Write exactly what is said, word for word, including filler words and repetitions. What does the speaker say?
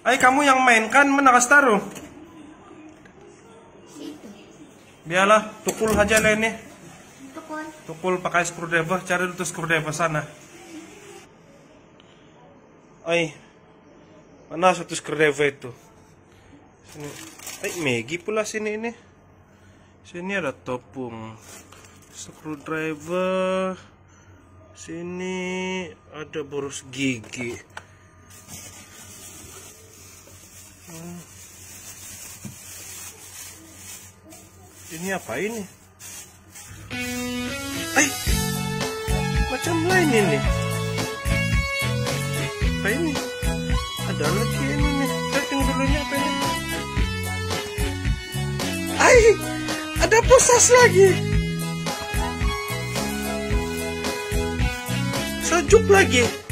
Ay, kamu yang mainkan, mana Kastaro? Situ. Biarlah, tukul aja lainnya. Tukul. Tukul pakai screwdriver, cari dulu screwdriver sana. Ay, mana satu screwdriver itu? Sini. Ay, Maggie pula sini ini. Sini ada topung screwdriver. Sini ada boros gigi. Hmm. Ini apa ini? Ay, macam lain ini. Apa ini? Ada lagi ini nih. Saya tunggu dulu ini apa ini? Ay, ada posas lagi. Sejuk lagi.